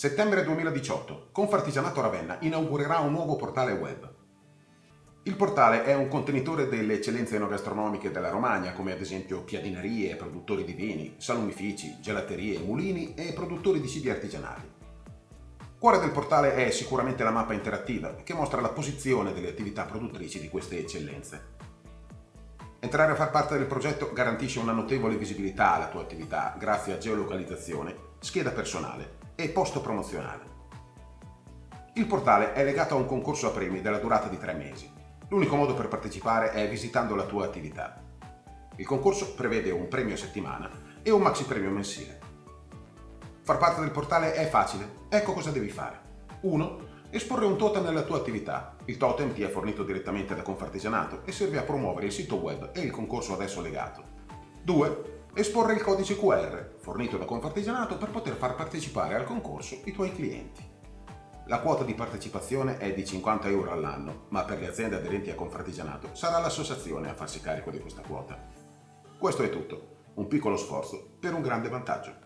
Settembre 2018. Confartigianato Ravenna inaugurerà un nuovo portale web. Il portale è un contenitore delle eccellenze enogastronomiche della Romagna, come ad esempio piadinerie, produttori di vini, salumifici, gelaterie, mulini e produttori di cibi artigianali. Cuore del portale è sicuramente la mappa interattiva, che mostra la posizione delle attività produttrici di queste eccellenze. Entrare a far parte del progetto garantisce una notevole visibilità alla tua attività grazie a geolocalizzazione, scheda personale e post promozionale. Il portale è legato a un concorso a premi della durata di 3 mesi. L'unico modo per partecipare è visitando la tua attività. Il concorso prevede un premio a settimana e un maxi premio mensile. Far parte del portale è facile, ecco cosa devi fare. 1. Esporre un totem nella tua attività. Il totem ti è fornito direttamente da Confartigianato e serve a promuovere il sito web e il concorso adesso legato. 2. Esporre il codice QR, fornito da Confartigianato per poter far partecipare al concorso i tuoi clienti. La quota di partecipazione è di 50 euro all'anno, ma per le aziende aderenti a Confartigianato sarà l'associazione a farsi carico di questa quota. Questo è tutto, un piccolo sforzo per un grande vantaggio.